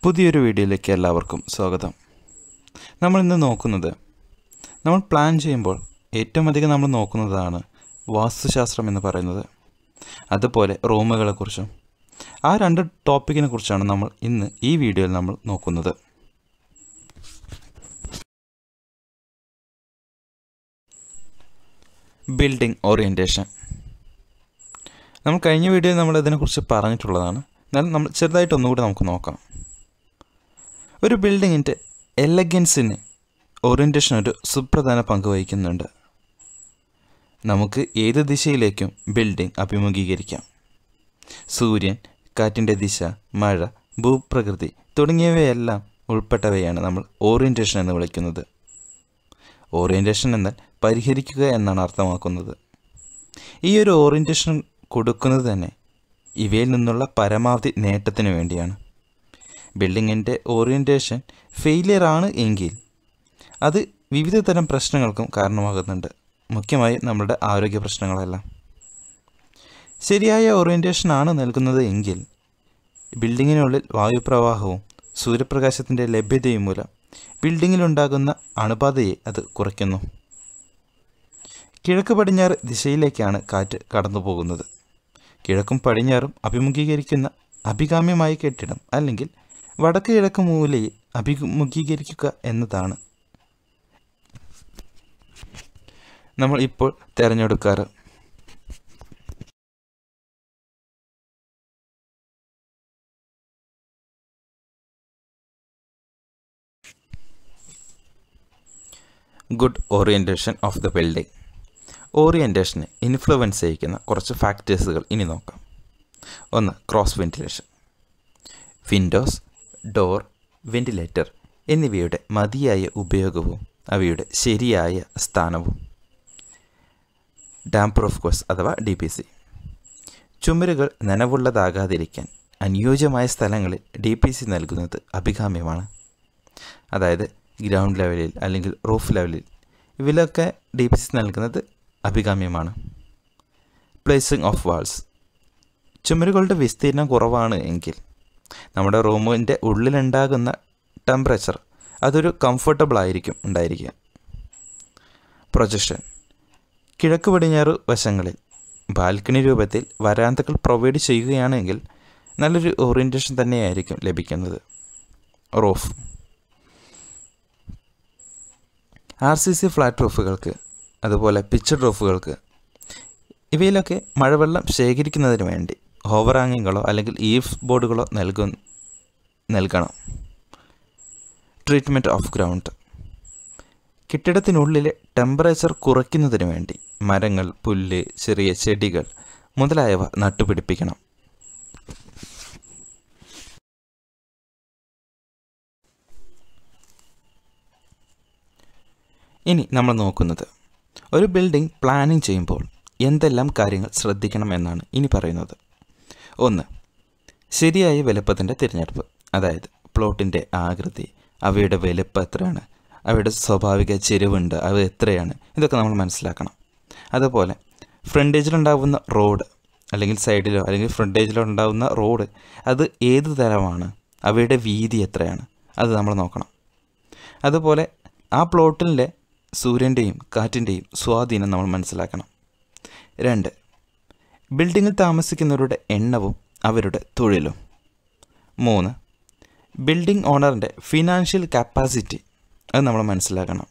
പുതിയൊരു വീഡിയോയിലേക്ക് എല്ലാവർക്കും സ്വാഗതം. നമ്മൾ ഇന്ന് നോക്കുന്നത്, നമ്മൾ പ്ലാൻ ചെയ്യുമ്പോൾ ഏറ്റവും അധികം നമ്മൾ നോക്കുന്നതാണ് വാസ്തുശാസ്ത്രം എന്ന് പറയുന്നത്. അതുപോലെ റൂമുകളെക്കുറിച്ചും ആ രണ്ട് ടോപ്പിക്കിനെ കുറിച്ചാണ് നമ്മൾ ഇന്ന് ഈ വീഡിയോയിൽ നമ്മൾ നോക്കുന്നത്. Building orientation. നമ്മൾ കഴിഞ്ഞ വീഡിയോയിൽ നമ്മൾ ഇതിനെക്കുറിച്ച് പറഞ്ഞിട്ടുള്ളതാണ്. എന്നാലും നമ്മൾ ചെറുതായിട്ട് ഒന്നുകൂടി നമുക്ക് നോക്കാം. ഒരു ബിൽഡിങ്ങിൻ്റെ എലഗൻസിന് ഓറിയൻറ്റേഷൻ ഒരു സുപ്രധാന പങ്ക് വഹിക്കുന്നുണ്ട്. നമുക്ക് ഏത് ദിശയിലേക്കും ബിൽഡിംഗ് അഭിമുഖീകരിക്കാം. സൂര്യൻ, കാറ്റിൻ്റെ ദിശ, മഴ, ഭൂപ്രകൃതി തുടങ്ങിയവയെല്ലാം ഉൾപ്പെട്ടവയാണ് നമ്മൾ ഓറിയൻറ്റേഷൻ എന്ന് വിളിക്കുന്നത്. ഓറിയൻറ്റേഷൻ എന്നാൽ പരിഹരിക്കുക എന്നാണ് അർത്ഥമാക്കുന്നത്. ഈ ഒരു ഓറിയൻറ്റേഷൻ കൊടുക്കുന്നത് തന്നെ ഇവയിൽ നിന്നുള്ള പരമാവധി നേട്ടത്തിന് വേണ്ടിയാണ്. ബിൽഡിങ്ങിൻ്റെ ഓറിയൻറ്റേഷൻ ഫെയിലിയർ ആണ് എങ്കിൽ അത് വിവിധ തരം പ്രശ്നങ്ങൾക്കും കാരണമാകുന്നുണ്ട്, മുഖ്യമായി നമ്മുടെ ആരോഗ്യ പ്രശ്നങ്ങളെല്ലാം. ശരിയായ ഓറിയൻറ്റേഷൻ ആണ് നൽകുന്നത് എങ്കിൽ ബിൽഡിങ്ങിനുള്ളിൽ വായുപ്രവാഹവും സൂര്യപ്രകാശത്തിൻ്റെ ലഭ്യതയും മൂലം ബിൽഡിങ്ങിലുണ്ടാകുന്ന അണുബാധയെ അത് കുറയ്ക്കുന്നു. കിഴക്ക് പടിഞ്ഞാറ് ദിശയിലേക്കാണ് കാറ്റ് കടന്നു പോകുന്നത്. കിഴക്കും പടിഞ്ഞാറും അഭിമുഖീകരിക്കുന്ന അഭികാമ്യമായ കെട്ടിടം അല്ലെങ്കിൽ വടക്ക് കിഴക്ക് മൂലയെ അഭിമുഖീകരിക്കുക എന്നതാണ് നമ്മൾ ഇപ്പോൾ തിരഞ്ഞെടുക്കാറ്. Good orientation of the building. ഓറിയൻറ്റേഷനെ ഇൻഫ്ലുവൻസ് ചെയ്യിക്കുന്ന കുറച്ച് ഫാക്ടേഴ്സുകൾ ഇനി നോക്കാം. ഒന്ന്, cross ventilation. Windows, door, ventilator എന്നിവയുടെ മതിയായ ഉപയോഗവും അവയുടെ ശരിയായ സ്ഥാനവും. ഡാംപ് പ്രൂഫ് കോഴ്സ് അഥവാ DPC. ചുമരുകൾ നനവുള്ളതാകാതിരിക്കാൻ അനുയോജ്യമായ സ്ഥലങ്ങളിൽ DPC നൽകുന്നത് അഭികാമ്യമാണ്. അതായത് ഗ്രൗണ്ട് ലെവലിൽ അല്ലെങ്കിൽ റൂഫ് ലെവലിൽ ഇവയിലൊക്കെ DPC നൽകുന്നത് അഭികാമ്യമാണ്. Placing of walls. ചുമരുകളുടെ വിസ്തീർണം കുറവാണ് എങ്കിൽ നമ്മുടെ റൂമിൻ്റെ ഉള്ളിലുണ്ടാകുന്ന ടെമ്പറേച്ചർ അതൊരു കംഫർട്ടബിൾ ആയിരിക്കും ഉണ്ടായിരിക്കുക. പ്രൊജക്ഷൻ. കിഴക്ക് പടിഞ്ഞാറ് വശങ്ങളിൽ ബാൽക്കണി രൂപത്തിൽ വരാന്തകൾ പ്രൊവൈഡ് ചെയ്യുകയാണെങ്കിൽ നല്ലൊരു ഓറിയൻറ്റേഷൻ തന്നെയായിരിക്കും ലഭിക്കുന്നത്. റൂഫ്. RCC ഫ്ലാറ്റ് റൂഫുകൾക്ക് അതുപോലെ പിച്ചഡ് റൂഫുകൾക്ക് ഇവയിലൊക്കെ മഴവെള്ളം ശേഖരിക്കുന്നതിന് വേണ്ടി ഓവർ ഹാങ്ങിങ്ങുകളോ അല്ലെങ്കിൽ ഈഫ് ബോർഡുകളോ നൽകണം. Treatment of ground. കെട്ടിടത്തിനുള്ളിലെ ടെമ്പറേച്ചർ കുറയ്ക്കുന്നതിന് വേണ്ടി മരങ്ങൾ, പുല്ല്, ചെറിയ ചെടികൾ മുതലായവ നട്ടുപിടിപ്പിക്കണം. ഇനി നമ്മൾ നോക്കുന്നത് ഒരു ബിൽഡിംഗ് പ്ലാനിങ് ചെയ്യുമ്പോൾ എന്തെല്ലാം കാര്യങ്ങൾ ശ്രദ്ധിക്കണം എന്നാണ് ഇനി പറയുന്നത്. ഒന്ന്, ശരിയായ വലുപ്പത്തിൻ്റെ തിരഞ്ഞെടുപ്പ്. അതായത് പ്ലോട്ടിൻ്റെ ആകൃതി, അവയുടെ വലുപ്പം എത്രയാണ്, അവയുടെ സ്വാഭാവിക ചെരിവുണ്ട്, അവ എത്രയാണ്, ഇതൊക്കെ നമ്മൾ മനസ്സിലാക്കണം. അതുപോലെ ഫ്രണ്ടേജിലുണ്ടാകുന്ന റോഡ് അല്ലെങ്കിൽ സൈഡിലോ അല്ലെങ്കിൽ ഫ്രണ്ടേജിലോ ഉണ്ടാകുന്ന റോഡ് അത് ഏത് തരമാണ്, അവയുടെ വീതി എത്രയാണ്, അത് നമ്മൾ നോക്കണം. അതുപോലെ ആ പ്ലോട്ടിലെ സൂര്യൻ്റെയും കാറ്റിൻ്റെയും സ്വാധീനം നമ്മൾ മനസ്സിലാക്കണം. 2, ബിൽഡിങ്ങിൽ താമസിക്കുന്നവരുടെ എണ്ണവും അവരുടെ തൊഴിലും. 3, ബിൽഡിംഗ് ഓണറിൻ്റെ ഫിനാൻഷ്യൽ കപ്പാസിറ്റി അത് നമ്മൾ മനസ്സിലാക്കണം.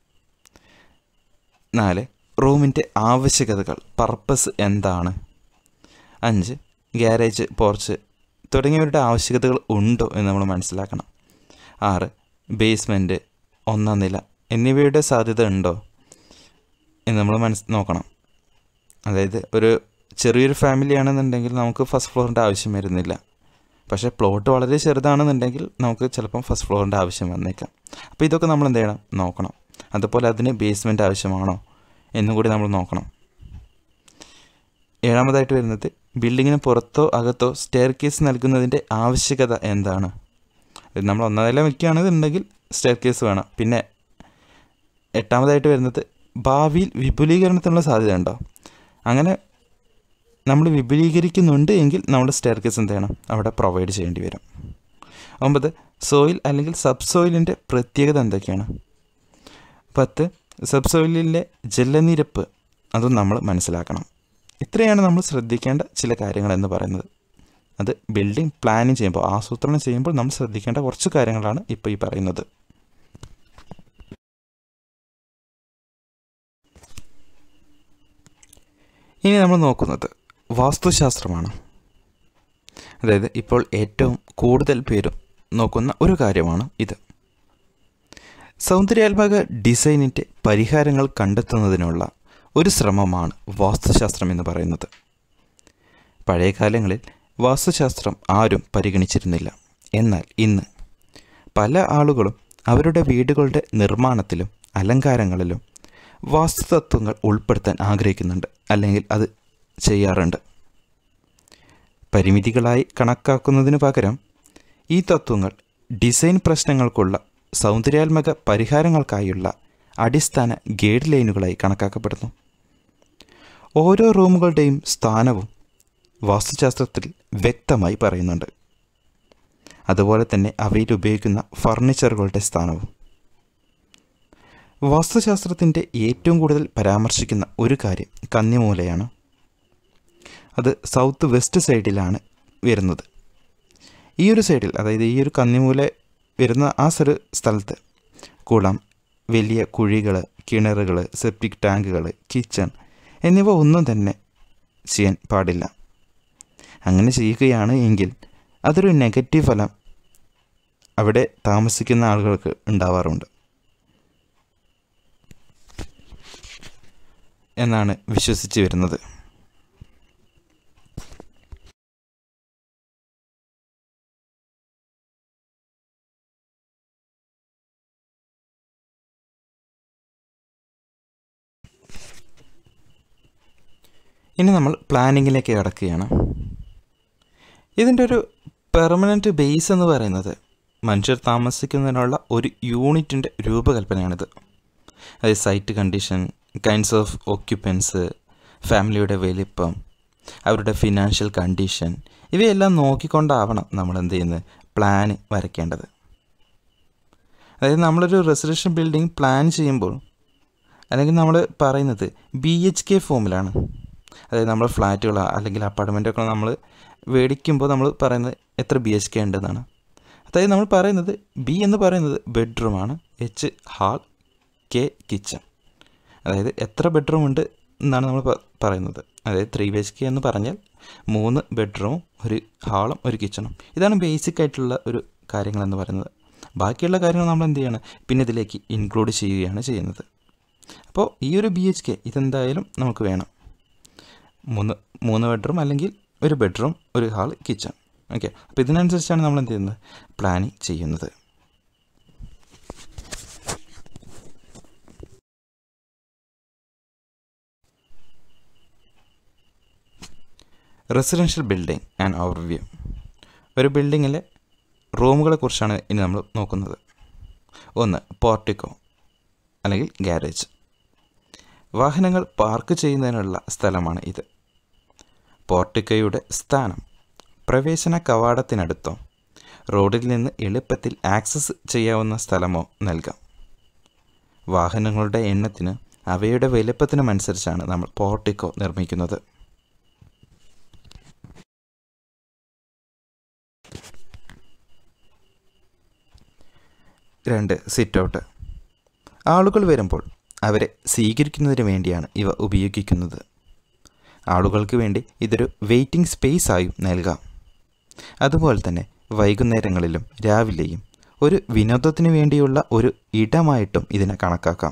4, റൂമിൻ്റെ ആവശ്യകതകൾ, പർപ്പസ് എന്താണ്. 5, ഗ്യാരേജ്, പോർച്ച് തുടങ്ങിയവരുടെ ആവശ്യകതകൾ ഉണ്ടോ എന്ന് നമ്മൾ മനസ്സിലാക്കണം. 6, ബേസ്മെൻറ്റ്, 1ാം നില എന്നിവയുടെ സാധ്യത ഉണ്ടോ എന്ന് നമ്മൾ നോക്കണം. അതായത് ഒരു ചെറിയൊരു ഫാമിലി ആണെന്നുണ്ടെങ്കിൽ നമുക്ക് ഫസ്റ്റ് ഫ്ലോറിൻ്റെ ആവശ്യം വരുന്നില്ല. പക്ഷേ പ്ലോട്ട് വളരെ ചെറുതാണെന്നുണ്ടെങ്കിൽ നമുക്ക് ചിലപ്പം ഫസ്റ്റ് ഫ്ലോറിൻ്റെ ആവശ്യം വന്നേക്കാം. അപ്പോൾ ഇതൊക്കെ നമ്മൾ എന്ത് ചെയ്യണം, നോക്കണം. അതുപോലെ അതിന് ബേസ്മെൻറ്റ് ആവശ്യമാണോ എന്നും കൂടി നമ്മൾ നോക്കണം. 7ാമതായിട്ട് വരുന്നത് ബിൽഡിങ്ങിന് പുറത്തോ അകത്തോ സ്റ്റെയർ കേസ് നൽകുന്നതിൻ്റെ ആവശ്യകത എന്താണ്. നമ്മൾ 1ാം നില വയ്ക്കുകയാണെന്നുണ്ടെങ്കിൽ സ്റ്റെയർ കേസ് വേണം. പിന്നെ 8ാമതായിട്ട് വരുന്നത് ഭാവിയിൽ വിപുലീകരണത്തിനുള്ള സാധ്യത ഉണ്ടോ. അങ്ങനെ നമ്മൾ വിപുലീകരിക്കുന്നുണ്ട് എങ്കിൽ നമ്മുടെ സ്റ്റെയർ കേസ് എന്ത് ചെയ്യണം, അവിടെ പ്രൊവൈഡ് ചെയ്യേണ്ടി വരും. 9 സോയിൽ അല്ലെങ്കിൽ സബ്സോയിലിൻ്റെ പ്രത്യേകത എന്തൊക്കെയാണ്? 10 സബ്സോയിലിലെ ജലനിരപ്പ് അതും നമ്മൾ മനസ്സിലാക്കണം. ഇത്രയാണ് നമ്മൾ ശ്രദ്ധിക്കേണ്ട ചില കാര്യങ്ങളെന്ന് പറയുന്നത്. അത് ബിൽഡിംഗ് പ്ലാനിങ് ചെയ്യുമ്പോൾ, ആസൂത്രണം ചെയ്യുമ്പോൾ നമ്മൾ ശ്രദ്ധിക്കേണ്ട കുറച്ച് കാര്യങ്ങളാണ് ഇപ്പോൾ ഈ പറയുന്നത്. ഇനി നമ്മൾ നോക്കുന്നത് വാസ്തുശാസ്ത്രമാണ്. അതായത് ഇപ്പോൾ ഏറ്റവും കൂടുതൽ പേരും നോക്കുന്ന ഒരു കാര്യമാണ് ഇത്. സൗന്ദര്യാത്മക ഡിസൈനിൻ്റെ പരിഹാരങ്ങൾ കണ്ടെത്തുന്നതിനുള്ള ഒരു ശ്രമമാണ് വാസ്തുശാസ്ത്രം എന്ന് പറയുന്നത്. പഴയ കാലങ്ങളിൽ വാസ്തുശാസ്ത്രം ആരും പരിഗണിച്ചിരുന്നില്ല. എന്നാൽ ഇന്ന് പല ആളുകളും അവരുടെ വീടുകളുടെ നിർമ്മാണത്തിലും അലങ്കാരങ്ങളിലും വാസ്തുതത്വങ്ങൾ ഉൾപ്പെടുത്താൻ ആഗ്രഹിക്കുന്നുണ്ട്, അല്ലെങ്കിൽ അത് ചെയ്യാറുണ്ട്. പരിമിതികളായി കണക്കാക്കുന്നതിനു പകരം ഈ തത്വങ്ങൾ ഡിസൈൻ പ്രശ്നങ്ങൾക്കുള്ള സൗന്ദര്യാത്മക പരിഹാരങ്ങൾക്കായുള്ള അടിസ്ഥാന ഗൈഡ് ലൈനുകളായി കണക്കാക്കപ്പെടുന്നു. ഓരോ റൂമുകളുടെയും സ്ഥാനവും വാസ്തുശാസ്ത്രത്തിൽ വ്യക്തമായി പറയുന്നുണ്ട്. അതുപോലെ തന്നെ അവയിൽ ഉപയോഗിക്കുന്ന ഫർണിച്ചറുകളുടെ സ്ഥാനവും. വാസ്തുശാസ്ത്രത്തിൻ്റെ ഏറ്റവും കൂടുതൽ പരാമർശിക്കുന്ന ഒരു കാര്യം കന്നിമൂലയാണ്. അത് സൗത്ത് വെസ്റ്റ് സൈഡിലാണ് വരുന്നത്. ഈ ഒരു സൈഡിൽ, അതായത് ഈ ഒരു കന്നിമൂല വരുന്ന ആ സ്ഥലത്ത് കുളം, വലിയ കുഴികൾ, കിണറുകൾ, സെപ്റ്റിക് ടാങ്കുകൾ, കിച്ചൺ എന്നിവ ഒന്നും തന്നെ ചെയ്യാൻ പാടില്ല. അങ്ങനെ ചെയ്യുകയാണ് എങ്കിൽ അതൊരു നെഗറ്റീവ് ഫലം അവിടെ താമസിക്കുന്ന ആളുകൾക്ക് ഉണ്ടാവാറുണ്ട് എന്നാണ് വിശ്വസിച്ച് വരുന്നത്. ഇനി നമ്മൾ പ്ലാനിങ്ങിലേക്ക് കടക്കുകയാണ്. ഇതിൻ്റെ ഒരു പെർമനൻറ്റ് ബേസ് എന്ന് പറയുന്നത് മനുഷ്യർ താമസിക്കുന്നതിനുള്ള ഒരു യൂണിറ്റിൻ്റെ രൂപകൽപ്പനയാണിത്. അതായത് site condition, kinds of occupancy, ഫാമിലിയുടെ വലിപ്പം, അവരുടെ ഫിനാൻഷ്യൽ കണ്ടീഷൻ, ഇവയെല്ലാം നോക്കിക്കൊണ്ടാവണം നമ്മൾ എന്ത് ചെയ്യുന്നത്, പ്ലാൻ വരയ്ക്കേണ്ടത്. അതായത് നമ്മളൊരു റെസിഡൻഷ്യൽ ബിൽഡിംഗ് പ്ലാൻ ചെയ്യുമ്പോൾ, അല്ലെങ്കിൽ നമ്മൾ പറയുന്നത് BHK ഫോമിലാണ്. അതായത് നമ്മൾ ഫ്ലാറ്റുകളോ അല്ലെങ്കിൽ അപ്പാർട്ട്മെൻറ്റൊക്കെ നമ്മൾ മേടിക്കുമ്പോൾ നമ്മൾ പറയുന്നത് എത്ര BHK ഉണ്ടെന്നാണ്. അതായത് നമ്മൾ പറയുന്നത് B എന്ന് പറയുന്നത് ബെഡ്റൂമാണ്, H ഹാൾ, K കിച്ചൺ. അതായത് എത്ര ബെഡ്റൂം ഉണ്ട് എന്നാണ് നമ്മൾ പറയുന്നത്. അതായത് 3 BHK എന്ന് പറഞ്ഞാൽ 3 ബെഡ്റൂമും 1 ഹാളും 1 കിച്ചണും. ഇതാണ് ബേസിക് ആയിട്ടുള്ള ഒരു കാര്യങ്ങളെന്ന് പറയുന്നത്. ബാക്കിയുള്ള കാര്യങ്ങൾ നമ്മൾ എന്ത് ചെയ്യണം, പിന്നെ ഇതിലേക്ക് ഇൻക്ലൂഡ് ചെയ്യുകയാണ് ചെയ്യുന്നത്. അപ്പോൾ ഈ ഒരു BHK ഇതെന്തായാലും നമുക്ക് വേണം. 3 ബെഡ്റൂം അല്ലെങ്കിൽ 1 ബെഡ്റൂം 1 ഹാൾ കിച്ചൺ. ഓക്കെ, അപ്പോൾ ഇതിനനുസരിച്ചാണ് നമ്മൾ എന്ത് ചെയ്യുന്നത്, പ്ലാനിങ് ചെയ്യുന്നത്. Residential building and overview. ഒരു ബിൽഡിങ്ങിലെ റൂമുകളെ കുറിച്ചാണ് ഇനി നമ്മൾ നോക്കുന്നത്. 1 പോർട്ടിക്കോ അല്ലെങ്കിൽ ഗാരേജ്. വാഹനങ്ങൾ പാർക്ക് ചെയ്യുന്നതിനുള്ള സ്ഥലമാണ് ഇത്. പോർട്ടിക്കോയുടെ സ്ഥാനം പ്രവേശന കവാടത്തിനടുത്തോ റോഡിൽ നിന്ന് എളുപ്പത്തിൽ ആക്സസ് ചെയ്യാവുന്ന സ്ഥലമോ നൽകാം. വാഹനങ്ങളുടെ എണ്ണത്തിന് അവയുടെ വലുപ്പത്തിനുമനുസരിച്ചാണ് നമ്മൾ പോർട്ടിക്കോ നിർമ്മിക്കുന്നത്. 2 സിറ്റ് ഔട്ട്. ആളുകൾ വരുമ്പോൾ അവരെ സ്വീകരിക്കുന്നതിന് വേണ്ടിയാണ് ഇവ ഉപയോഗിക്കുന്നത്. ആളുകൾക്ക് വേണ്ടി ഇതൊരു വെയിറ്റിംഗ് സ്പേസ് ആയും നൽകാം. അതുപോലെ തന്നെ വൈകുന്നേരങ്ങളിലും രാവിലെയും ഒരു വിനോദത്തിന് വേണ്ടിയുള്ള ഒരു ഇടമായിട്ടും ഇതിനെ കണക്കാക്കാം.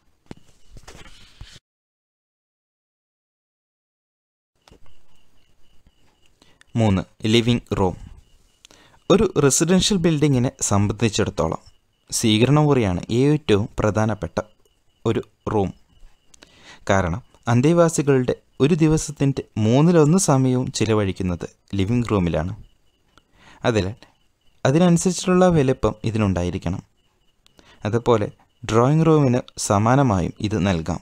3 ലിവിംഗ് റൂം. ഒരു റെസിഡൻഷ്യൽ ബിൽഡിങ്ങിനെ സംബന്ധിച്ചിടത്തോളം സ്വീകരണ മുറിയാണ് ഏറ്റവും പ്രധാനപ്പെട്ട ഒരു റൂം. കാരണം അന്തേവാസികളുടെ ഒരു ദിവസത്തിൻ്റെ 1/3 സമയവും ചിലവഴിക്കുന്നത് ലിവിംഗ് റൂമിലാണ്. അതിനാൽ അതിനനുസരിച്ചുള്ള വലുപ്പം ഇതിനുണ്ടായിരിക്കണം. അതുപോലെ ഡ്രോയിങ് റൂമിന് സമാനമായും ഇത് നൽകാം.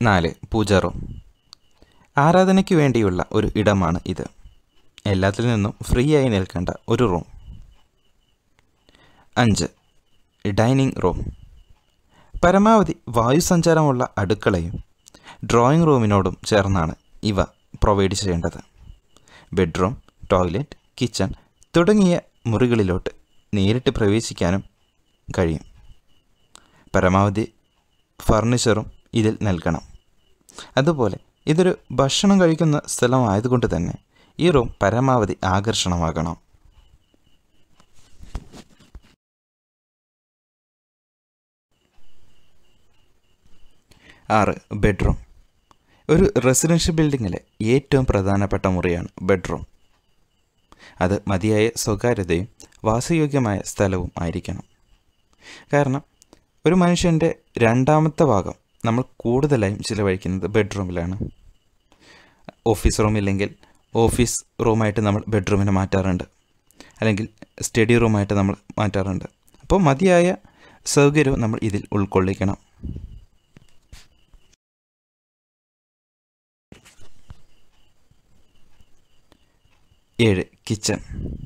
4. പൂജാ റൂം. ആരാധനയ്ക്ക് വേണ്ടിയുള്ള ഒരു ഇടമാണ് ഇത്. എല്ലാത്തിൽ നിന്നും ഫ്രീ ആയി നിൽക്കേണ്ട ഒരു റൂം. 5. Dining room. പരമാവധി വായുസഞ്ചാരമുള്ള അടുക്കളയും ഡ്രോയിങ് റൂമിനോടും ചേർന്നാണ് ഇവ പ്രൊവൈഡ് ചെയ്യേണ്ടത്. ബെഡ്റൂം, ടോയ്ലറ്റ്, കിച്ചൺ തുടങ്ങിയ മുറികളിലോട്ട് നേരിട്ട് പ്രവേശിക്കാനും കഴിയും. പരമാവധി ഫർണിച്ചറും ഇതിൽ നൽകണം. അതുപോലെ ഇതൊരു ഭക്ഷണം കഴിക്കുന്ന സ്ഥലമായതുകൊണ്ട് തന്നെ ഈ റൂം പരമാവധി ആകർഷണമാകണം. 6. ബെഡ്റൂം. ഒരു റെസിഡൻഷ്യൽ ബിൽഡിങ്ങിലെ ഏറ്റവും പ്രധാനപ്പെട്ട മുറിയാണ് ബെഡ്റൂം. അത് മതിയായ സ്വകാര്യതയും വാസയോഗ്യമായ സ്ഥലവും ആയിരിക്കണം. കാരണം ഒരു മനുഷ്യൻ്റെ രണ്ടാമത്തെ ഭാഗം നമ്മൾ കൂടുതലായും ചിലവഴിക്കുന്നത് ബെഡ്റൂമിലാണ്. ഓഫീസ് റൂമില്ലെങ്കിൽ ഓഫീസ് റൂമായിട്ട് നമ്മൾ ബെഡ്റൂമിനെ മാറ്റാറുണ്ട്, അല്ലെങ്കിൽ സ്റ്റഡി റൂമായിട്ട് നമ്മൾ മാറ്റാറുണ്ട്. അപ്പോൾ മതിയായ സൗകര്യവും നമ്മൾ ഇതിൽ ഉൾക്കൊള്ളിക്കണം. 7. കിച്ചൺ.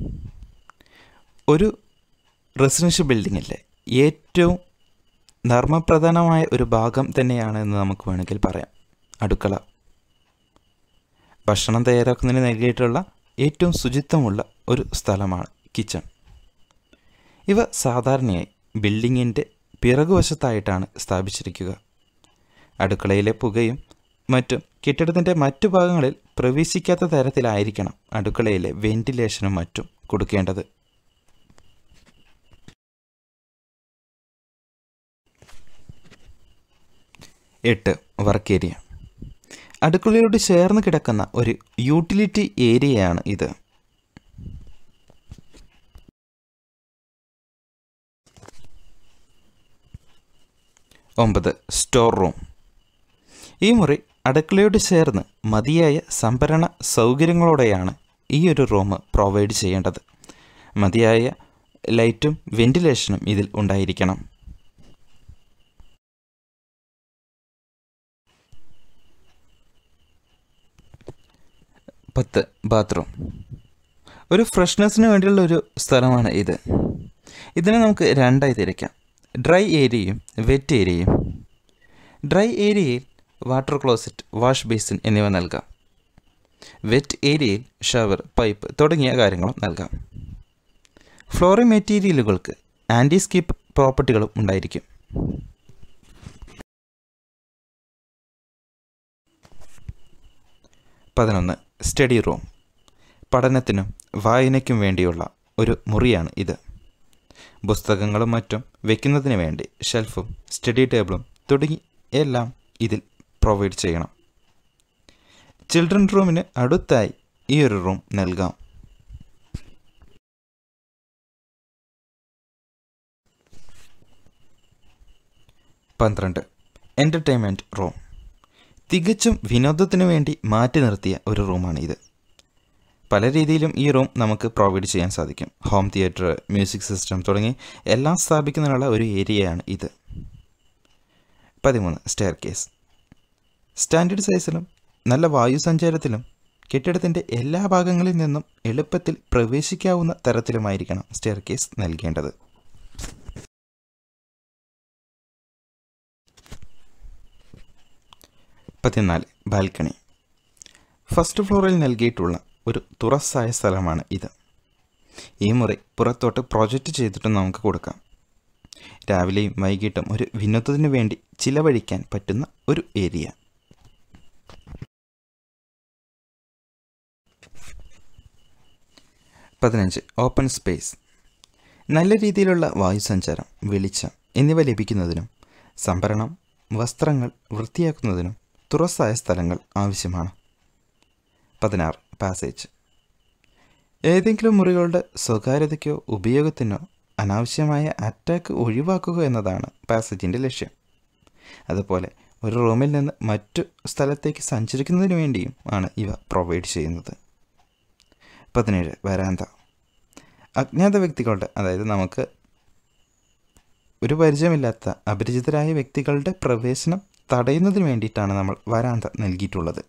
ഒരു റെസിഡൻഷ്യൽ ബിൽഡിങ്ങിലെ ഏറ്റവും ധർമ്മപ്രധാനമായ ഒരു ഭാഗം തന്നെയാണ് എന്ന് നമുക്ക് വേണമെങ്കിൽ പറയാം അടുക്കള. ഭക്ഷണം തയ്യാറാക്കുന്നതിന് നൽകിയിട്ടുള്ള ഏറ്റവും ശുചിത്വമുള്ള ഒരു സ്ഥലമാണ് കിച്ചൺ. ഇവ സാധാരണയായി ബിൽഡിങ്ങിൻ്റെ പിറകുവശത്തായിട്ടാണ് സ്ഥാപിച്ചിരിക്കുക. അടുക്കളയിലെ പുകയും മറ്റും കെട്ടിടത്തിൻ്റെ മറ്റു ഭാഗങ്ങളിൽ പ്രവേശിക്കാത്ത തരത്തിലായിരിക്കണം അടുക്കളയിലെ വെന്റിലേഷനും മറ്റും കൊടുക്കേണ്ടത്. 8. Work area. അടുക്കളയോട് ചേർന്ന് കിടക്കുന്ന ഒരു യൂട്ടിലിറ്റി ഏരിയയാണ് ഇത്. 9. Store room. ഈ മുറി അടുക്കളയോട് ചേർന്ന് മതിയായ സംഭരണ സൗകര്യങ്ങളോടെയാണ് ഈ ഒരു റൂം പ്രൊവൈഡ് ചെയ്യേണ്ടത്. മതിയായ ലൈറ്റും വെന്റിലേഷനും ഇതിൽ ഉണ്ടായിരിക്കണം. 10. ബാത്റൂം. ഒരു ഫ്രഷ്നെസ്സിന് വേണ്ടിയുള്ള ഒരു സ്ഥലമാണ് ഇത്. ഇതിനെ നമുക്ക് രണ്ടായി തിരിക്കാം: ഡ്രൈ ഏരിയയും വെറ്റ് ഏരിയയും. ഡ്രൈ ഏരിയയിൽ വാട്ടർ ക്ലോസറ്റ്, വാഷ് ബേസിൻ എന്നിവ നൽകാം. വെറ്റ് ഏരിയയിൽ ഷവർ, പൈപ്പ് തുടങ്ങിയ കാര്യങ്ങളും നൽകാം. ഫ്ലോറിംഗ് മെറ്റീരിയലുകൾക്ക് ആൻറ്റി സ്കിപ്പ് പ്രോപ്പർട്ടികളും ഉണ്ടായിരിക്കും. 11. Study room. പഠനത്തിനും വായനയ്ക്കും വേണ്ടിയുള്ള ഒരു മുറിയാണ് ഇത്. പുസ്തകങ്ങളും മറ്റും വയ്ക്കുന്നതിന് വേണ്ടി ഷെൽഫും സ്റ്റഡി ടേബിളും തുടങ്ങി എല്ലാം ഇതിൽ പ്രൊവൈഡ് ചെയ്യണം. ചിൽഡ്രൻ റൂമിന് അടുത്തായി ഈ ഒരു റൂം നൽകാം. 12. Entertainment room. തികച്ചും വിനോദത്തിനു വേണ്ടി മാറ്റി നിർത്തിയ ഒരു റൂമാണ് ഇത്. പല രീതിയിലും ഈ റൂം നമുക്ക് പ്രൊവൈഡ് ചെയ്യാൻ സാധിക്കും. ഹോം തിയേറ്റർ, മ്യൂസിക് സിസ്റ്റം തുടങ്ങി എല്ലാം സ്ഥാപിക്കുന്നതിനുള്ള ഒരു ഏരിയയാണ് ഇത്. 13. Stair case. സ്റ്റാൻഡേർഡ് സൈസിലും നല്ല വായുസഞ്ചാരത്തിലും കെട്ടിടത്തിൻ്റെ എല്ലാ ഭാഗങ്ങളിൽ നിന്നും എളുപ്പത്തിൽ പ്രവേശിക്കാവുന്ന തരത്തിലുമായിരിക്കണം സ്റ്റെയർ കേസ് നൽകേണ്ടത്. 14. ബാൽക്കണി. ഫസ്റ്റ് ഫ്ലോറിൽ നൽകിയിട്ടുള്ള ഒരു തുറസ്സായ സ്ഥലമാണ് ഇത്. ഈ മുറി പുറത്തോട്ട് പ്രൊജക്റ്റ് ചെയ്തിട്ട് നമുക്ക് കൊടുക്കാം. രാവിലെയും വൈകിട്ടും ഒരു വിനോദത്തിന് വേണ്ടി ചിലവഴിക്കാൻ പറ്റുന്ന ഒരു ഏരിയ. 15. Open space. നല്ല രീതിയിലുള്ള വായുസഞ്ചാരം, വെളിച്ചം എന്നിവ ലഭിക്കുന്നതിനും സംഭരണം, വസ്ത്രങ്ങൾ വൃത്തിയാക്കുന്നതിനും തുറസ്സായ സ്ഥലങ്ങൾ ആവശ്യമാണ്. 16. പാസേജ്. ഏതെങ്കിലും മുറികളുടെ സ്വകാര്യതയ്ക്കോ ഉപയോഗത്തിനോ അനാവശ്യമായ അറ്റാക്ക് ഒഴിവാക്കുക എന്നതാണ് പാസേജിൻ്റെ ലക്ഷ്യം. അതുപോലെ ഒരു റൂമിൽ നിന്ന് മറ്റു സ്ഥലത്തേക്ക് സഞ്ചരിക്കുന്നതിന് വേണ്ടിയും ആണ് ഇവ പ്രൊവൈഡ് ചെയ്യുന്നത്. 17. വരാന്ത. അജ്ഞാത വ്യക്തികളുടെ, അതായത് നമുക്ക് ഒരു പരിചയമില്ലാത്ത അപരിചിതരായ വ്യക്തികളുടെ പ്രവേശനം തടയുന്നതിന് വേണ്ടിയിട്ടാണ് നമ്മൾ വരാന്ത നൽകിയിട്ടുള്ളത്.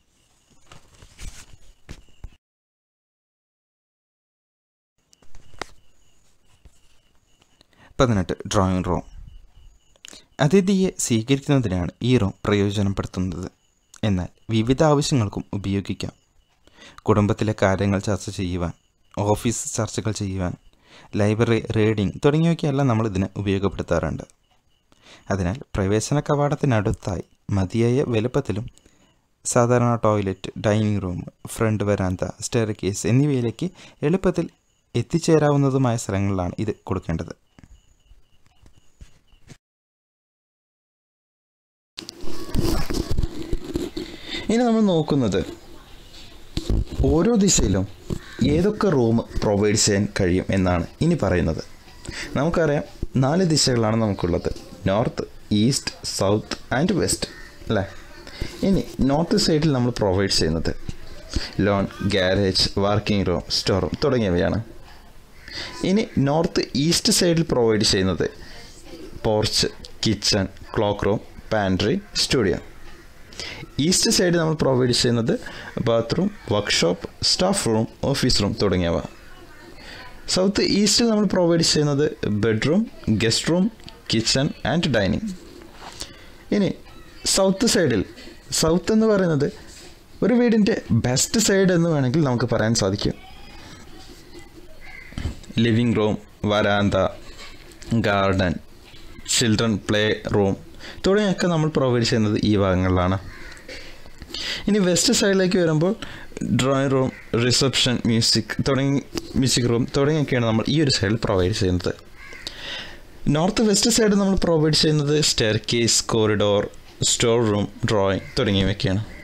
18 ഡ്രോയിങ് റൂം. അതിഥിയെ സ്വീകരിക്കുന്നതിനാണ് ഈ റൂം പ്രയോജനപ്പെടുത്തുന്നത്. എന്നാൽ വിവിധ ആവശ്യങ്ങൾക്കും ഉപയോഗിക്കാം. കുടുംബത്തിലെ കാര്യങ്ങൾ ചർച്ച ചെയ്യുവാൻ, ഓഫീസ് ചർച്ചകൾ ചെയ്യുവാൻ, ലൈബ്രറി, റീഡിംഗ് തുടങ്ങിയവയ്ക്കെല്ലാം നമ്മൾ ഇതിനെ ഉപയോഗപ്പെടുത്താറുണ്ട്. അതിനാൽ പ്രവേശന കവാടത്തിനടുത്തായി മതിയായ വലുപ്പത്തിലും സാധാരണ ടോയ്ലറ്റ്, ഡൈനിങ് റൂം, ഫ്രണ്ട് വരാന്ത, സ്റ്റെയർ കേസ് എന്നിവയിലേക്ക് എളുപ്പത്തിൽ എത്തിച്ചേരാവുന്നതുമായ സ്ഥലങ്ങളിലാണ് ഇത് കൊടുക്കേണ്ടത്. ഇനി നമ്മൾ നോക്കുന്നത് ഓരോ ദിശയിലും ഏതൊക്കെ റൂം പ്രൊവൈഡ് ചെയ്യാൻ കഴിയും എന്നാണ് ഇനി പറയുന്നത്. നമുക്കറിയാം 4 ദിശകളാണ് നമുക്കുള്ളത്: north, east, south and west അല്ലേ. ഇനി നോർത്ത് സൈഡിൽ നമ്മൾ പ്രൊവൈഡ് ചെയ്യുന്നത് lawn, garage, working room, store room തുടങ്ങിയവയാണ്. ഇനി നോർത്ത് ഈസ്റ്റ് സൈഡിൽ പ്രൊവൈഡ് ചെയ്യുന്നത് porch, kitchen, cloak room, pantry, studio. East side നമ്മൾ പ്രൊവൈഡ് ചെയ്യുന്നത് bathroom, workshop, staff room, office room തുടങ്ങിയവ. സൗത്ത് ഈസ്റ്റിൽ നമ്മൾ പ്രൊവൈഡ് ചെയ്യുന്നത് bedroom, guest room, kitchen and dining. ഇനി സൗത്ത് സൈഡിൽ, സൗത്ത് എന്ന് പറയുന്നത് ഒരു വീടിൻ്റെ ബെസ്റ്റ് സൈഡ് എന്ന് വേണമെങ്കിൽ നമുക്ക് പറയാൻ സാധിക്കും. ലിവിങ് റൂം, വരാന്ത, ഗാർഡൻ, ചിൽഡ്രൻ പ്ലേ റൂം തുടങ്ങിയൊക്കെ നമ്മൾ പ്രൊവൈഡ് ചെയ്യുന്നത് ഈ ഭാഗങ്ങളിലാണ്. ഇനി വെസ്റ്റ് സൈഡിലേക്ക് വരുമ്പോൾ drawing room, reception, music room തുടങ്ങിയൊക്കെയാണ് നമ്മൾ ഈ ഒരു സൈഡിൽ പ്രൊവൈഡ് ചെയ്യുന്നത്. നോർത്ത് വെസ്റ്റ് സൈഡ് നമ്മൾ പ്രൊവൈഡ് ചെയ്യുന്നത് staircase, corridor, store room, drawing തുടങ്ങിയവയൊക്കെയാണ്.